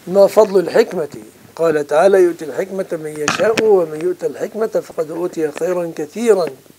ما فضل الحكمة؟ قال تعالى: يؤتي الحكمة من يشاء ومن يؤت الحكمة فقد أوتي خيرا كثيرا